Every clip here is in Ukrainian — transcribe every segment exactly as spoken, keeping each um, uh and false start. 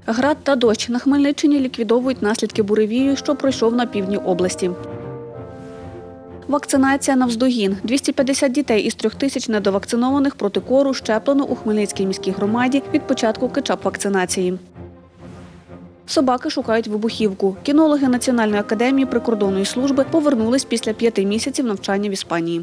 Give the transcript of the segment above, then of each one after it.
Град та дощ на Хмельниччині ліквідовують наслідки буревію, що пройшов на півдні області. Вакцинація навздогін. двісті п'ятдесят дітей із трьох тисяч недовакцинованих проти кору щеплено у Хмельницькій міській громаді від початку кетчап-вакцинації. Собаки шукають вибухівку. Кінологи Національної академії прикордонної служби повернулись після п'яти місяців навчання в Іспанії.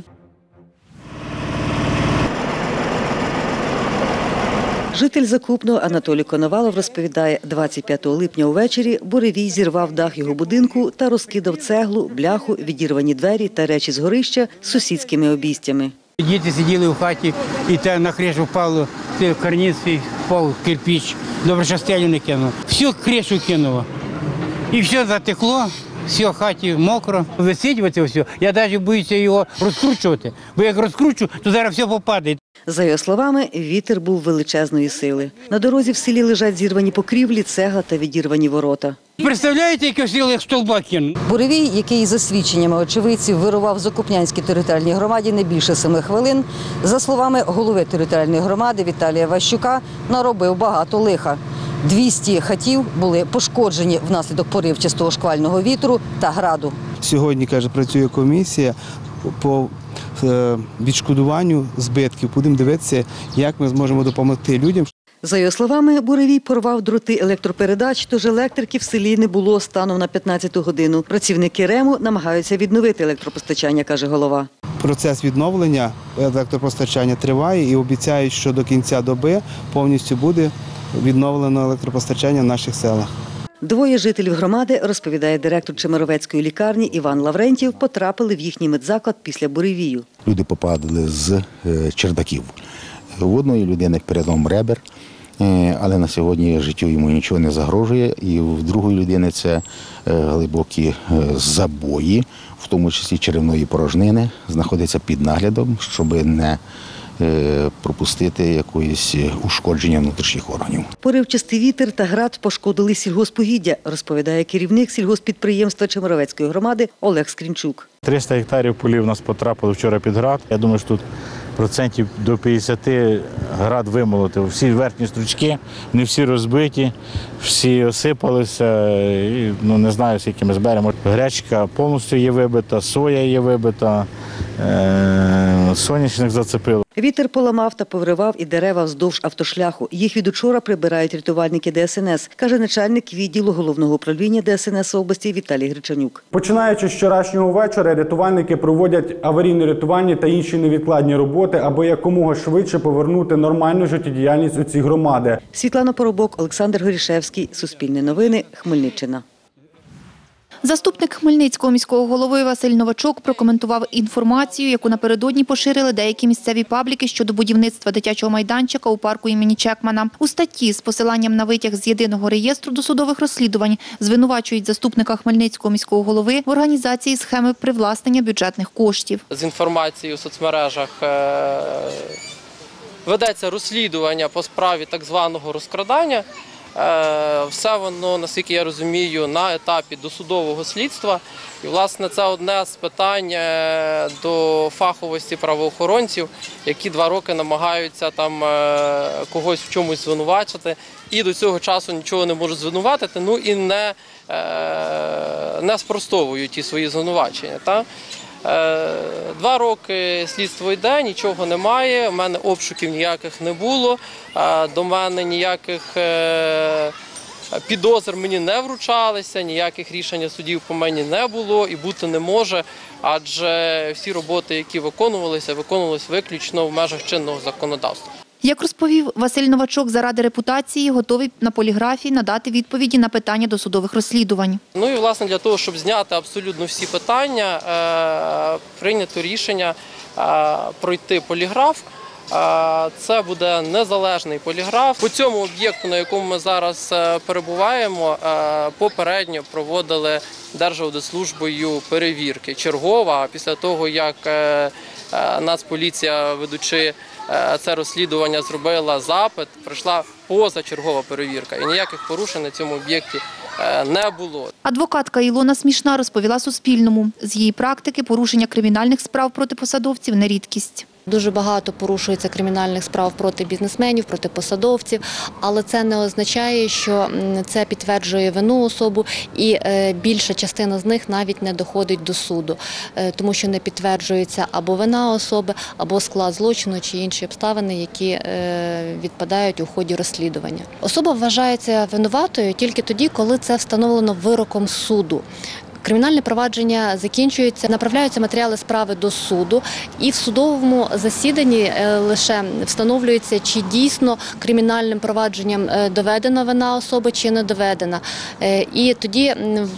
Житель Закупного Анатолій Коновалов розповідає, двадцять п'ятого липня увечері буревій зірвав дах його будинку та розкидав цеглу, бляху, відірвані двері та речі з горища з сусідськими обійстями. Діти сиділи в хаті, і те на кришу впало, карниз впав кирпич. Добре, що стелю не кинув. Всю кришу кинуло. І все затекло, все в хаті мокро. Висить оце все. Я навіть боюся його розкручувати, бо як розкручу, то зараз все попаде. За його словами, вітер був величезної сили. На дорозі в селі лежать зірвані покрівлі, цегла та відірвані ворота. Представляєте, яке сили, як стовба кинув? Буревій, який за свідченнями очевидців вирував в Закупнянській територіальній громаді не більше семи хвилин, за словами голови територіальної громади Віталія Ващука, наробив багато лиха. двісті хатів були пошкоджені внаслідок поривчастого шквального вітру та граду. Сьогодні, каже, працює комісія по відшкодуванню збитків. Будемо дивитися, як ми зможемо допомогти людям. За його словами, буревій порвав дроти електропередач, тож електрики в селі не було станом на п'ятнадцяту годину. Працівники РЕМу намагаються відновити електропостачання, каже голова. Процес відновлення електропостачання триває і обіцяють, що до кінця доби повністю буде відновлено електропостачання в наших селах. Двоє жителів громади, розповідає директор Чемеровецької лікарні Іван Лаврентів, потрапили в їхній медзаклад після буревію. Люди попадали з чердаків. В одної людини перелом ребер, але на сьогодні життю йому нічого не загрожує. І в другої людини це глибокі забої, в тому числі черевної порожнини, знаходяться під наглядом, щоб не пропустити якоїсь ушкодження внутрішніх органів. Поривчастий вітер та град пошкодили сільгоспугіддя, розповідає керівник сільгосппідприємства Чемеровецької громади Олег Скрінчук. триста гектарів полів у нас потрапили вчора під град. Я думаю, що тут процентів до п'ятдесяти град вимолотив. Всі верхні стручки, не всі розбиті, всі осипалися. І, ну, не знаю, скільки ми зберемо. Гречка повністю є вибита, соя є вибита, е- соняшник зацепило. Вітер поламав та повривав і дерева вздовж автошляху. Їх від учора прибирають рятувальники Де Ес Ен Ес, каже начальник відділу Головного управління Де Ес Ен Ес області Віталій Гречанюк. Починаючи з вчорашнього вечора, рятувальники проводять аварійно-рятувальні та інші невідкладні роботи, аби якомога швидше повернути нормальну життєдіяльність у ці громади. Світлана Поробок, Олександр Горішевський, Суспільне новини, Хмельниччина. Заступник Хмельницького міського голови Василь Новачок прокоментував інформацію, яку напередодні поширили деякі місцеві пабліки щодо будівництва дитячого майданчика у парку імені Чекмана. У статті з посиланням на витяг з єдиного реєстру досудових розслідувань звинувачують заступника Хмельницького міського голови в організації схеми привласнення бюджетних коштів. З інформацією у соцмережах ведеться розслідування по справі так званого розкрадання. Все воно, наскільки я розумію, на етапі досудового слідства. І, власне, це одне з питань до фаховості правоохоронців, які два роки намагаються там когось в чомусь звинувачити і до цього часу нічого не можуть звинуватити, ну і не, не спростовують ті свої звинувачення. Та? Два роки слідство йде, нічого немає, у мене обшуків ніяких не було, до мене ніяких підозр мені не вручалися, ніяких рішень судів по мені не було і бути не може, адже всі роботи, які виконувалися, виконувалися виключно в межах чинного законодавства. Як розповів Василь Новачок, заради репутації готовий на поліграфі надати відповіді на питання досудових розслідувань. Ну і, власне, для того, щоб зняти абсолютно всі питання, прийнято рішення пройти поліграф. Це буде незалежний поліграф. По цьому об'єкту, на якому ми зараз перебуваємо, попередньо проводили Держаудитслужбою перевірки чергова, а після того, як Нацполіція, ведучи це розслідування, зробила запит, пройшла позачергова перевірка і ніяких порушень на цьому об'єкті не було. Адвокатка Ілона Смішна розповіла Суспільному. З її практики порушення кримінальних справ проти посадовців не рідкість. Дуже багато порушується кримінальних справ проти бізнесменів, проти посадовців, але це не означає, що це підтверджує вину особу, і більша частина з них навіть не доходить до суду, тому що не підтверджується або вина особи, або склад злочину чи інші обставини, які відпадають у ході розслідування. Особа вважається винуватою тільки тоді, коли це встановлено вироком суду. Кримінальне провадження закінчується, направляються матеріали справи до суду, і в судовому засіданні лише встановлюється, чи дійсно кримінальним провадженням доведена вина особи, чи не доведена. І тоді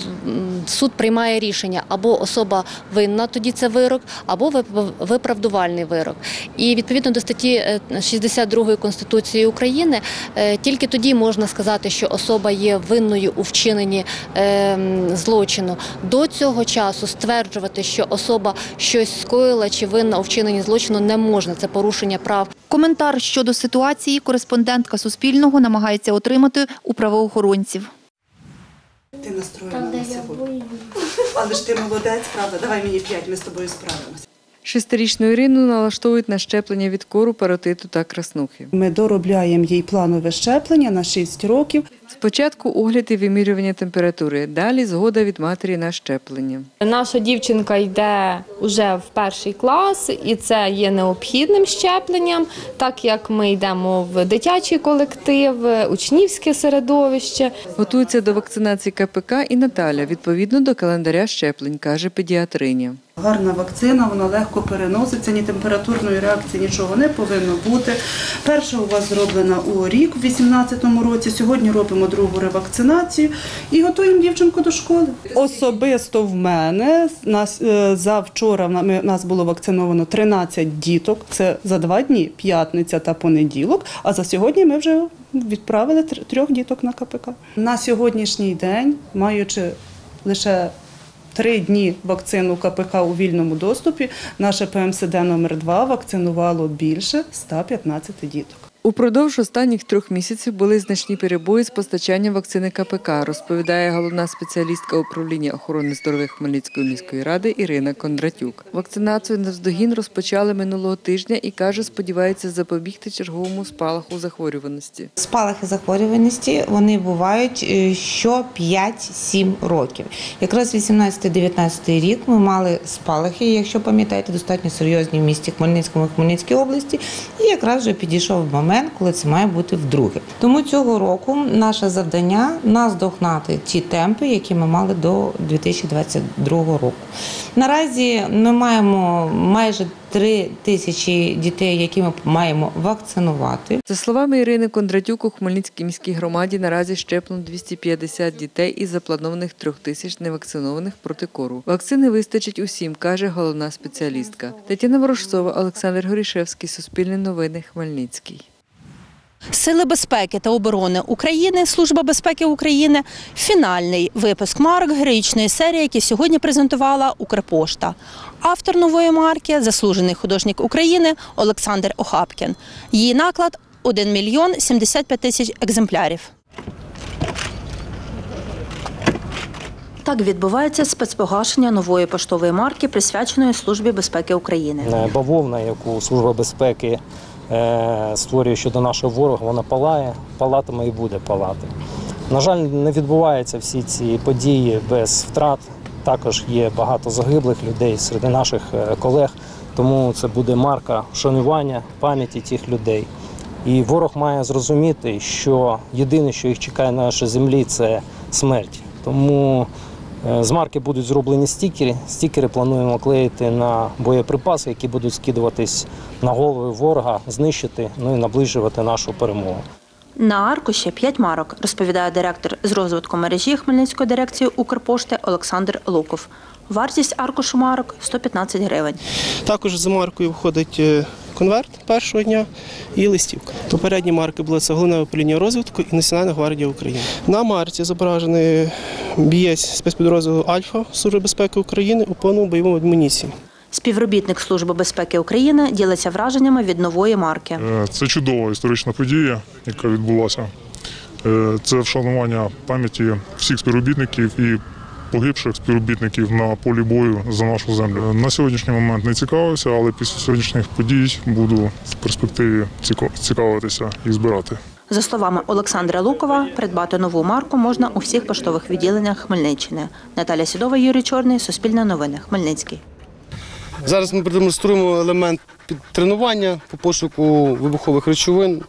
суд приймає рішення, або особа винна, тоді це вирок, або виправдувальний вирок. І відповідно до статті шістдесят другої Конституції України, тільки тоді можна сказати, що особа є винною у вчиненні злочину. До цього часу стверджувати, що особа щось скоїла чи винна у вчиненні злочину, не можна. Це порушення прав. Коментар щодо ситуації кореспондентка Суспільного намагається отримати у правоохоронців. Ти настроєна на сьогодні. Але ж ти молодець, правда? Давай мені п'ять, ми з тобою справимося. Шестирічну Ірину налаштовують на щеплення від кору, паротиту та краснухи. Ми доробляємо їй планове щеплення на шість років. Спочатку огляд і вимірювання температури, далі згода від матері на щеплення. Наша дівчинка йде вже в перший клас, і це є необхідним щепленням, так як ми йдемо в дитячий колектив, учнівське середовище. Готується до вакцинації ка пе ка і Наталя, відповідно до календаря щеплень, каже педіатриня. Гарна вакцина, вона легко переноситься, ні температурної реакції, нічого не повинно бути. Перша у вас зроблена у рік, в вісімнадцятому році, сьогодні робимо другу ревакцинацію і готуємо дівчинку до школи. Особисто в мене, нас, за вчора в нас було вакциновано тринадцять діток, це за два дні, п'ятниця та понеділок, а за сьогодні ми вже відправили трьох діток на ка пе ка. На сьогоднішній день, маючи лише три дні вакцину ка пе ка у вільному доступі, наше пе ем се де номер два вакцинувало більше ста п'ятнадцяти діток. Упродовж останніх трьох місяців були значні перебої з постачанням вакцини ка пе ка, розповідає головна спеціалістка управління охорони здоров'я Хмельницької міської ради Ірина Кондратюк. Вакцинацію навздогін розпочали минулого тижня і, каже, сподівається запобігти черговому спалаху захворюваності. Спалахи захворюваності, вони бувають що п'ять-сім років. Якраз вісімнадцятий-дев'ятнадцятий рік ми мали спалахи, якщо пам'ятаєте, достатньо серйозні в місті Хмельницькому і Хмельницькій області, і якраз вже підійшов момент, коли це має бути вдруге. Тому цього року наше завдання – наздогнати ті темпи, які ми мали до дві тисячі двадцять другого року. Наразі ми маємо майже три тисячі дітей, які ми маємо вакцинувати. За словами Ірини Кондратюк, у Хмельницькій міській громаді наразі щеплено двісті п'ятдесят дітей із запланованих трьох тисяч невакцинованих проти кору. Вакцини вистачить усім, каже головна спеціалістка. Тетяна Ворожцова, Олександр Горішевський, Суспільне новини, Хмельницький. Сили безпеки та оборони України, Служба безпеки України – фінальний випуск марок героїчної серії, які сьогодні презентувала Укрпошта. Автор нової марки – заслужений художник України Олександр Охапкін. Її наклад – один мільйон сімдесят п'ять тисяч екземплярів. Так відбувається спецпогашення нової поштової марки, присвяченої Службі безпеки України. Бавовна, яку Служба безпеки створює щодо нашого ворога, вона палає, палатиме і буде палати. На жаль, не відбуваються всі ці події без втрат. Також є багато загиблих людей серед наших колег, тому це буде марка вшанування пам'яті тих людей. І ворог має зрозуміти, що єдине, що їх чекає на нашій землі, це смерть. Тому з марки будуть зроблені стікери. Стікери плануємо клеїти на боєприпаси, які будуть скидуватись на голови ворога, знищити, ну і наближувати нашу перемогу. На аркуші п'ять марок, розповідає директор з розвитку мережі Хмельницької дирекції Укрпошти Олександр Луков. Вартість аркушу марок – сто п'ятнадцять гривень. Також за маркою входить конверт першого дня і листівка. Попередні марки були це Головне управління розвитку і Національна гвардія України. На марці зображений бієць спецпідрозділу «Альфа» Служби безпеки України у повному бойовому адмінісії. Співробітник Служби безпеки України ділиться враженнями від нової марки. Це чудова історична подія, яка відбулася. Це вшанування пам'яті всіх співробітників і погибших співробітників на полі бою за нашу землю. На сьогоднішній момент не цікавився, але після сьогоднішніх подій буду в перспективі цікавитися і збирати. За словами Олександра Лукова, придбати нову марку можна у всіх поштових відділеннях Хмельниччини. Наталя Сідова, Юрій Чорний, Суспільне новини, Хмельницький. Зараз ми продемонструємо елемент тренування по пошуку вибухових речовин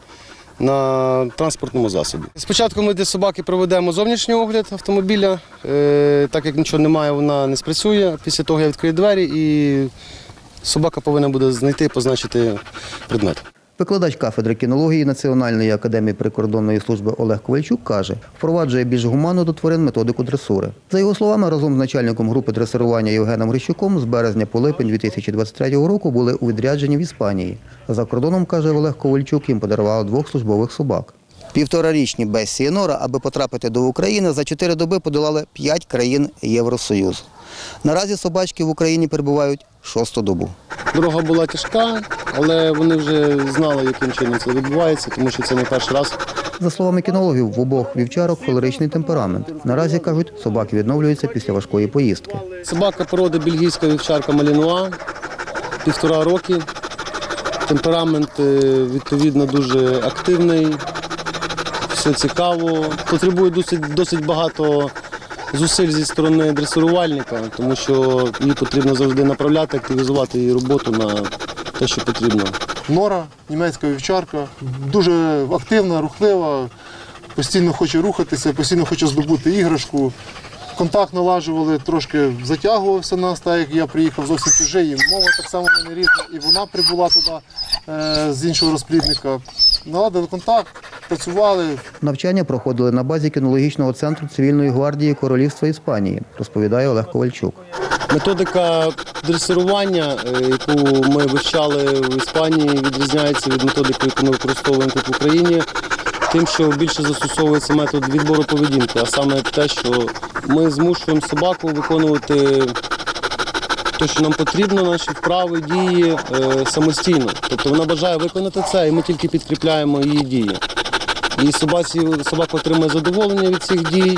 на транспортному засобі. Спочатку ми для собаки проведемо зовнішній огляд автомобіля. Так як нічого немає, вона не спрацює. Після того я відкрию двері і собака повинна буде знайти і позначити предмет. Викладач кафедри кінології Національної академії прикордонної служби Олег Ковальчук каже, впроваджує більш гуманну до тварин методику дресури. За його словами, разом з начальником групи дресирування Євгеном Грищуком з березня по липень дві тисячі двадцять третього року були у відрядженні в Іспанії. За кордоном, каже Олег Ковальчук, їм подарували двох службових собак. Півторарічні Бесі і Нора, аби потрапити до України, за чотири доби подолали п'ять країн Євросоюзу. Наразі собачки в Україні перебувають шосту добу. Дорога була тяжка, але вони вже знали, яким чином це відбувається, тому що це не перший раз. За словами кінологів, в обох вівчарок холеричний темперамент. Наразі, кажуть, собаки відновлюються після важкої поїздки. Собака породи бельгійська вівчарка Малінуа, півтора роки. Темперамент, відповідно, дуже активний, все цікаво. Потребує досить, досить багато зусиль зі сторони дресирувальника, тому що її потрібно завжди направляти, активізувати її роботу на те, що потрібно. Нора, німецька вівчарка, дуже активна, рухлива, постійно хоче рухатися, постійно хоче здобути іграшку. Контакт налажували, трошки затягувався нас, так як я приїхав зовсім чужий, і мова так само в мене рідна, і вона прибула туди е, з іншого розплідника. Наладили контакт, працювали. Навчання проходили на базі кінологічного центру Цивільної гвардії Королівства Іспанії, розповідає Олег Ковальчук. Методика дресирування, яку ми вивчали в Іспанії, відрізняється від методики, яку ми використовуємо тут в Україні, тим, що більше застосовується метод відбору поведінки, а саме те, що ми змушуємо собаку виконувати те, що нам потрібно, наші вправи, дії самостійно. Тобто вона бажає виконати це, і ми тільки підкріпляємо її дії. І собаці, собака отримує задоволення від цих дій,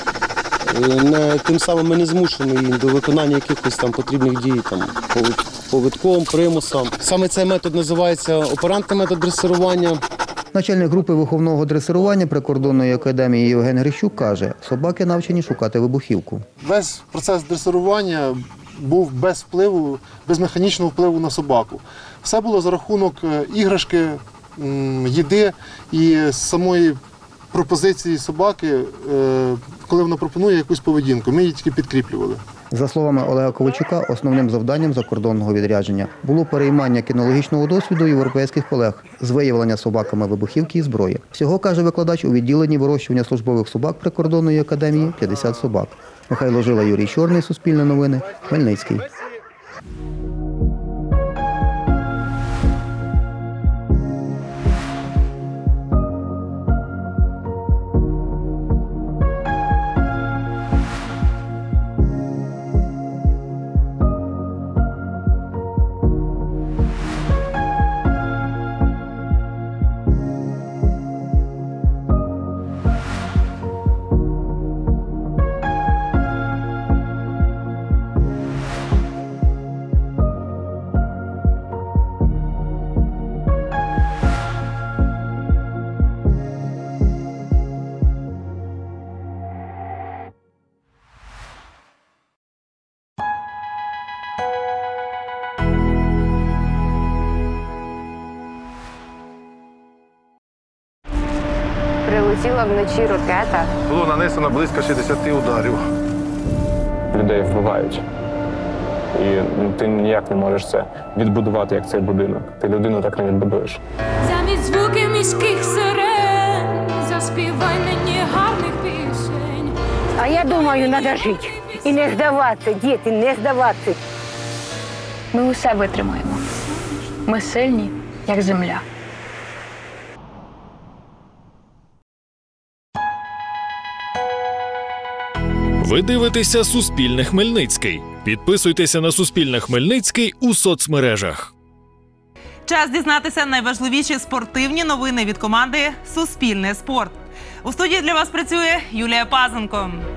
не, тим самим ми не змушуємо її до виконання якихось там потрібних дій, там, повідком, примусом. Саме цей метод називається оперантний метод дресирування. Начальник групи виховного дресирування прикордонної академії Євген Грищук каже, собаки навчені шукати вибухівку. Весь процес дресирування був без впливу, без механічного впливу на собаку. Все було за рахунок іграшки, їди і самої пропозиції собаки, коли вона пропонує якусь поведінку. Ми її тільки підкріплювали. За словами Олега Ковальчука, основним завданням закордонного відрядження було переймання кінологічного досвіду європейських колег з виявлення собаками вибухівки і зброї. Всього, каже викладач, у відділенні вирощування службових собак прикордонної академії п'ятдесят собак. Михайло Жила, Юрій Чорний, Суспільне новини, Хмельницький. Прилетіла вночі ракета. Було нанесено близько шістдесят ударів. Людей вбивають. І ти ніяк не можеш це відбудувати, як цей будинок. Ти людину так не відбудуєш. Замість звуки міських сирен заспівай мені гарних пісень. А я думаю, треба жити. І не здаватися, діти, не здаватися. Ми усе витримаємо. Ми сильні, як земля. Ви дивитеся «Суспільне Хмельницький». Підписуйтеся на «Суспільне Хмельницький» у соцмережах. Час дізнатися найважливіші спортивні новини від команди «Суспільне спорт». У студії для вас працює Юлія Пазенко.